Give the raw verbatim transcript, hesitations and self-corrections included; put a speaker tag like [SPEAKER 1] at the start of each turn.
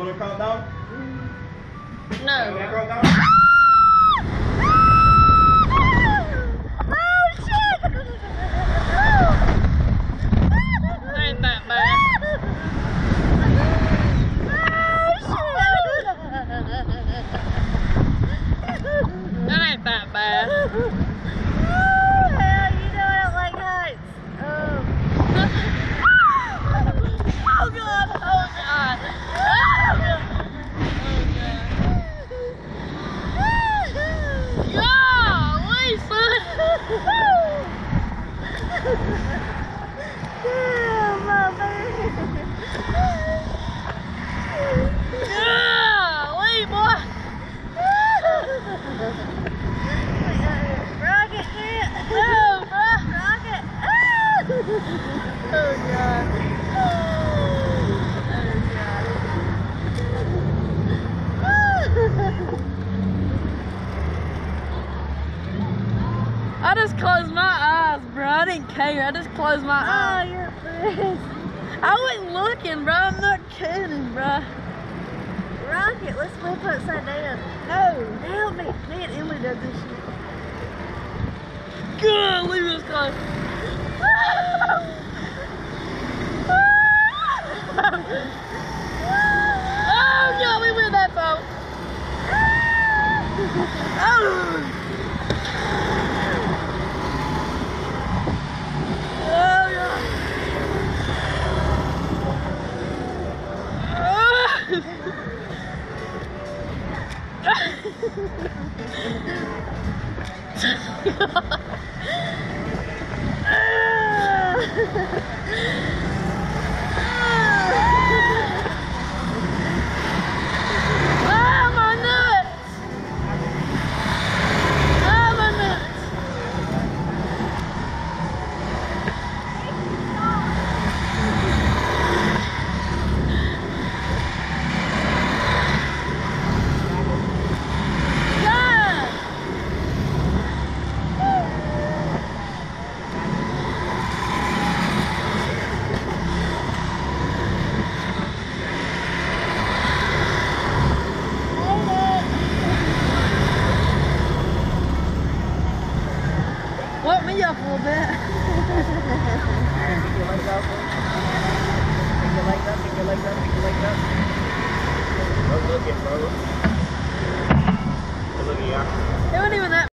[SPEAKER 1] want to calm down?
[SPEAKER 2] No.
[SPEAKER 1] You want to calm down?
[SPEAKER 2] Ain't that bad. That ain't that bad.
[SPEAKER 3] Hell, you know I don't like heights. Oh.
[SPEAKER 2] Oh God! Oh God! Oh God! Golly, son!
[SPEAKER 3] Yeah, mother.
[SPEAKER 2] Golly, boy!
[SPEAKER 3] Rocket, man.
[SPEAKER 2] Oh, boy!
[SPEAKER 3] Rocket.
[SPEAKER 2] Oh God! I just closed my eyes, bro. I didn't care. I just closed my
[SPEAKER 3] Oh,
[SPEAKER 2] eyes.
[SPEAKER 3] you're friends.
[SPEAKER 2] I wasn't looking, bro. I'm not kidding, bro.
[SPEAKER 3] Rocket, let's flip upside down.
[SPEAKER 2] No.
[SPEAKER 3] Help me. Me and Emily does this shit.
[SPEAKER 2] Good, leave this close. Oh, God, we went that far. Oh. Oh, God. Oh, my nuts! Oh, my nuts! God! Woke me up a little bit.
[SPEAKER 1] Pick your legs out, bro. Pick your legs up, pick your legs up, pick your legs up. Don't look it, bro.